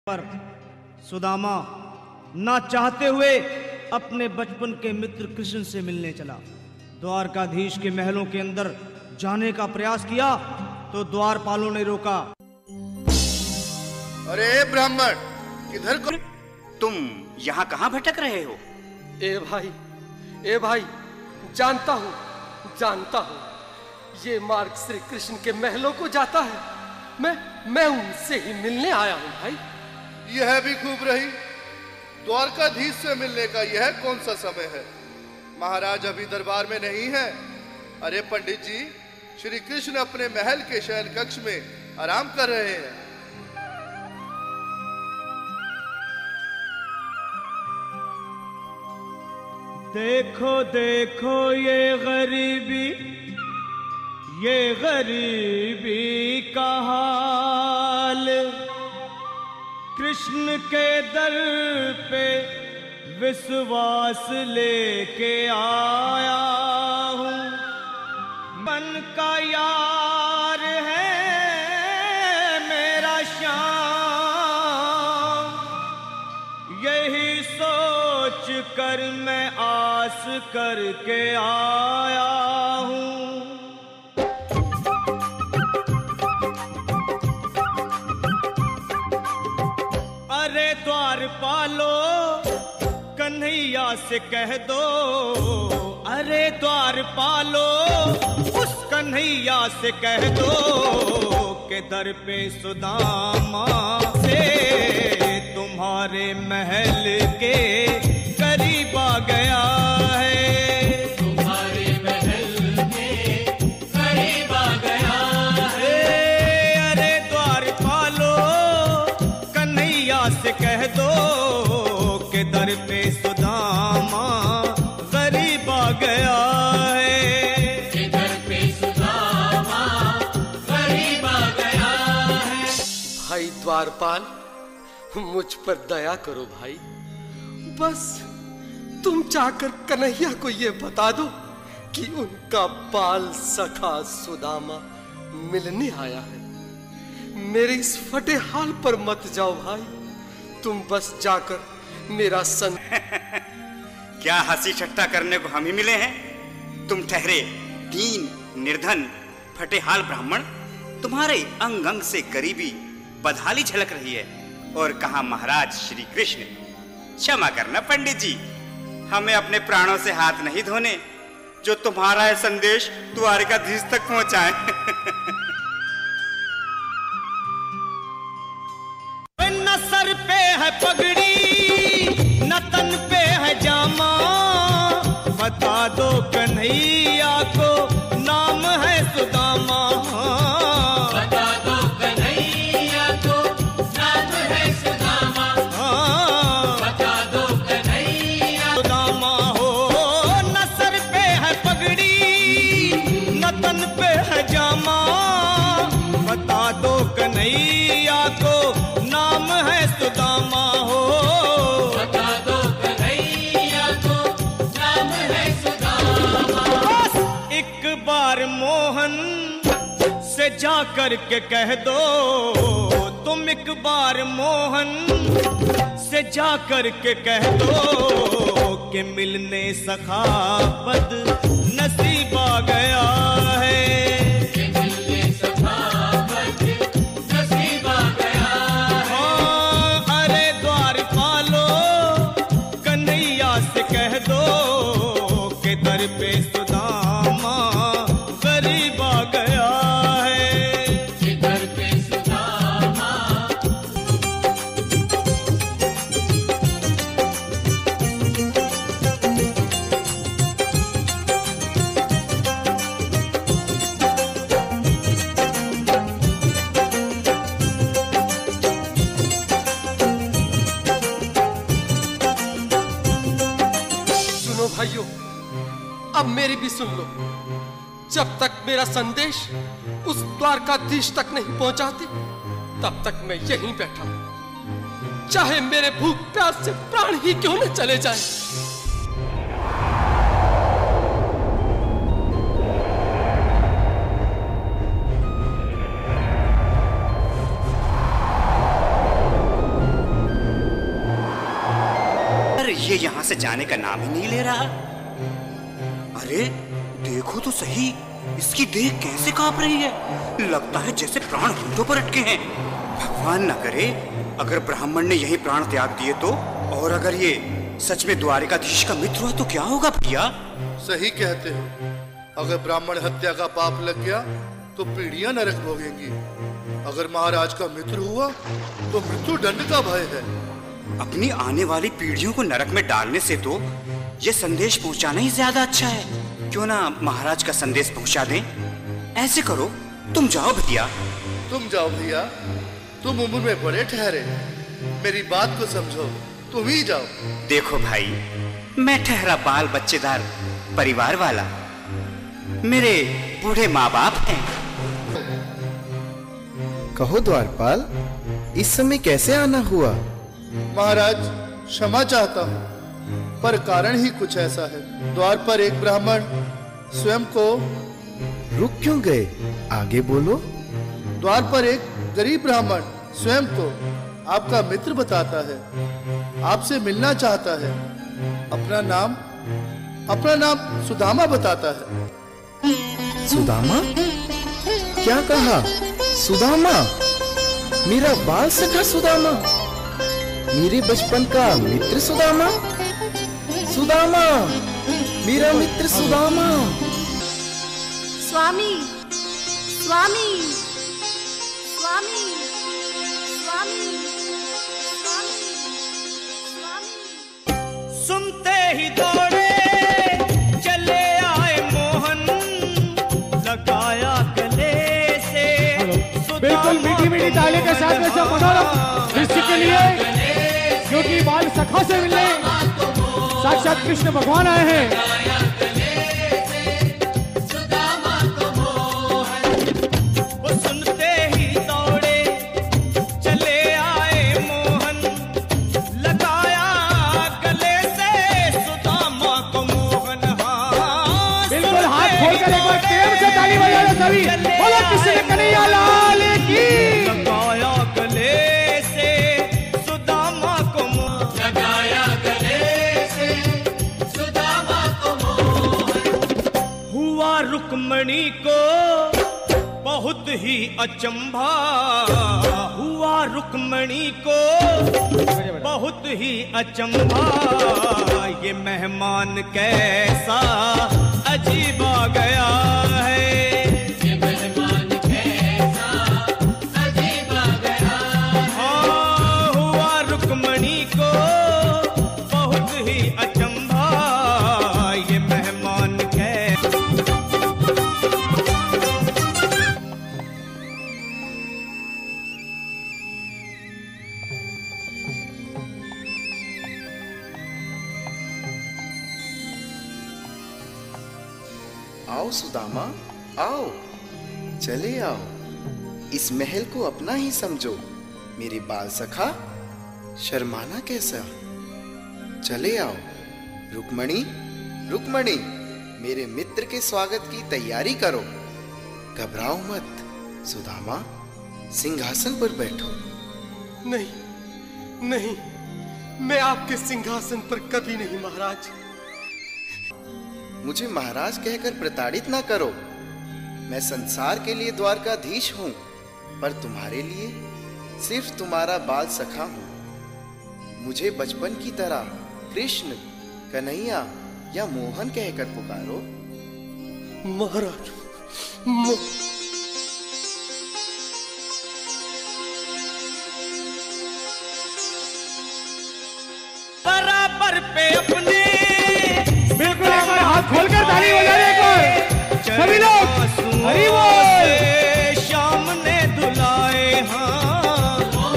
पर सुदामा ना चाहते हुए अपने बचपन के मित्र कृष्ण से मिलने चला। द्वारकाधीश के महलों के अंदर जाने का प्रयास किया तो द्वारपालों ने रोका। अरे ब्राह्मण, किधर को? तुम यहाँ कहाँ भटक रहे हो? ए भाई, जानता हूँ, ये मार्ग श्री कृष्ण के महलों को जाता है। मैं उनसे ही मिलने आया हूँ भाई। यह भी खूब रही। द्वारकाधीश से मिलने का यह कौन सा समय है? महाराज अभी दरबार में नहीं है। अरे पंडित जी, श्री कृष्ण अपने महल के शयन कक्ष में आराम कर रहे हैं। देखो देखो ये गरीबी का हाल, कृष्ण के दर पे विश्वास लेके आया हूँ। मन का यार है मेरा श्याम, यही सोच कर मैं आस करके आया हूँ। अरे द्वारपालो कन्हैया से कह दो, अरे द्वारपालो उस कन्हैया से कह दो के दर पे सुदामा से तुम्हारे महल के करीब आ गया है। तुम्हारे महल के करीब आ गया है। अरे द्वारपालो कन्हैया से कह दो के दर पे सुदामा गरीब आ गया है। के दर पे सुदामा गरीब आ गया है। भाई द्वारपाल, मुझ पर दया करो भाई। बस तुम जाकर कन्हैया को ये बता दो कि उनका बाल सखा सुदामा मिलने आया है। मेरे इस फटे हाल पर मत जाओ भाई, तुम बस जाकर मेरा सन क्या हंसी ठट्टा करने को हम ही मिले हैं? तुम ठहरे दीन निर्धन फटेहाल ब्राह्मण, तुम्हारे अंग अंग से गरीबी बदहाली झलक रही है। और कहा महाराज श्री कृष्ण? क्षमा करना पंडित जी, हमें अपने प्राणों से हाथ नहीं धोने जो तुम्हारा है संदेश द्वारकाधीश तक पहुंचाए। न सर पे है पगड़ी न तन पे है जामा, बता दो कन्हैया को नाम है सुदामा। बता दो कन्हैया को नाम है सुदामा। बता दो कन्हैया सुदामा हो। न सर पे है पगड़ी न तन पे है जामा, बता दो कन्हैया को नाम है सुदामा हो। बता दो कन्हैया को नाम है सुदामा। बस एक बार मोहन से जा कर के कह दो, तुम एक बार मोहन से जा कर के कह दो कि मिलने सखा बद नसीब आ गया है। के मिलने सखा बद नसीब आ गया है। अरे द्वारपालो कन्हैया से कह दो के दर पे सुदामा गरीब आ गया है। के दर पे सुदामा। सुनो भाइयों, अब मेरी भी सुन लो। जब तक मेरा संदेश उस द्वारकाधीश तक नहीं पहुंचाते तब तक मैं यहीं बैठा हूं, चाहे मेरे भूख प्यास से प्राण ही क्यों न चले जाए। ये यहाँ से जाने का नाम ही नहीं ले रहा। अरे देखो तो सही, इसकी देह कैसे कांप रही है। लगता है जैसे प्राण होठों पर अटके हैं। भगवान न करे अगर ब्राह्मण ने यही प्राण त्याग दिए तो, और अगर ये सच में द्वारिकाधीश का मित्र हुआ तो क्या होगा भैया? सही कहते हो, अगर ब्राह्मण हत्या का पाप लग गया तो पीढ़ियां नरक भोगेंगी। अगर महाराज का मित्र हुआ तो मृत्यु दंड का भय है। अपनी आने वाली पीढ़ियों को नरक में डालने से तो ये संदेश पहुंचाना ही ज्यादा अच्छा है। क्यों ना महाराज का संदेश पहुंचा दें? ऐसे करो, तुम जाओ भैया। तुम जाओ भैया, तुम उम्र में बड़े ठहरे, मेरी बात को समझो, तुम ही जाओ। देखो भाई, मैं ठहरा बाल बच्चेदार परिवार वाला, मेरे बूढ़े माँ बाप हैं। कहो द्वारपाल, इस समय कैसे आना हुआ? महाराज क्षमा चाहता हूँ, पर कारण ही कुछ ऐसा है। द्वार पर एक ब्राह्मण स्वयं को रुक क्यों गए? आगे बोलो। द्वार पर एक गरीब ब्राह्मण स्वयं को आपका मित्र बताता है, आपसे मिलना चाहता है। अपना नाम सुदामा बताता है। सुदामा? क्या कहा? सुदामा? मेरा बाल सखा सुदामा? मेरे बचपन का मित्र सुदामा? सुदामा, मेरा मित्र सुदामा। स्वामी, स्वामी, स्वामी, स्वामी, स्वामी, स्वामी। सुनते ही दौड़े चले आए मोहन, लगाया गले से। बिल्कुल मीठी मीठी ताली के साथ में सब मनोरम दृश्य के लिए, क्योंकि बाल सखा से मिलने साक्षात कृष्ण भगवान आए हैं। वो सुनते ही दौड़े चले आए मोहन, लगाया गले से सुदामा को मोहन। हाँ, बिल्कुल हाथ खोलकर एक बार प्रेम से ताली बजा लो सभी। बोलो कृष्ण कन्हैया लाल की। लगाया गले से सुदामा को मोहन, लगाया गले से सुदामा को मोहन। हुआ रुक्मणी को बहुत ही अचंभा, हुआ रुक्मणी को बहुत ही अचंभा। ये मेहमान कैसा अजीब आ गया है, ये मेहमान कैसा अजीब आ गया है। हाँ, हुआ रुक्मणी को बहुत ही अचंभा। ये मेहमान कैसा। आओ सुदामा, आओ, चले आओ। इस महल को अपना ही समझो। मेरे बाल सखा, शर्माना कैसा? चले आओ। रुक्मणी, रुक्मणी, मेरे मित्र के स्वागत की तैयारी करो। घबराओ मत। सुदामा, सिंहासन पर बैठो। नहीं, नहीं, मैं आपके सिंहासन पर कभी नहीं महाराज। मुझे महाराज कहकर प्रताड़ित ना करो। मैं संसार के लिए द्वारकाधीश हूं, पर तुम्हारे लिए सिर्फ तुम्हारा बाल सखा हूं। मुझे बचपन की तरह कृष्ण, कन्हैया या मोहन कहकर पुकारो। महाराज, बराबर पे अपने बिल्कुल एक बार हाथ खोलकर ताली बजा दे एक बार सभी लोग। हरि बोल। श्याम ने दुलाए, हाँ,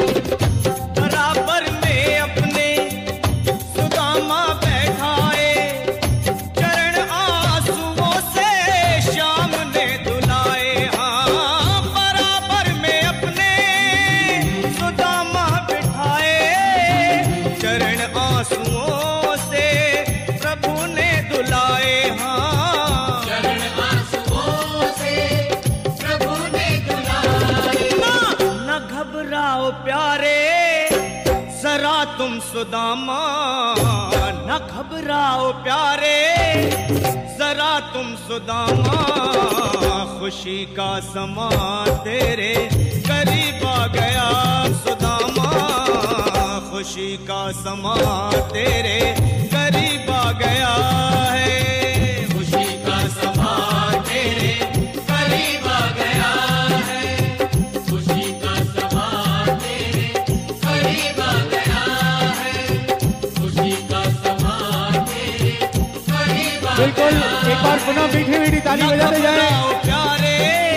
बराबर में अपने सुदामा बैठाए। चरण आंसुओं से श्याम ने दुलाए, हाँ, बराबर में अपने सुदामा बैठाए। चरण आंसुओं से प्रभु ने दुलाए, हाँ, चरण आंसुओं से प्रभु ने दुलाए। न घबराओ प्यारे, जरा तुम सुदामा, न घबराओ प्यारे जरा तुम सुदामा, खुशी का समा तेरे करीब आ गया सुदामा, खुशी का समा तेरे करीब आ गया है, खुशी का समा तेरे करीब आ गया है, खुशी का समा तेरे करीब आ गया है, खुशी का समा तेरे करीब आ गया है। बिल्कुल, एक बार पुनः मीठी मीठी ताली बजाते जाएं। प्यारे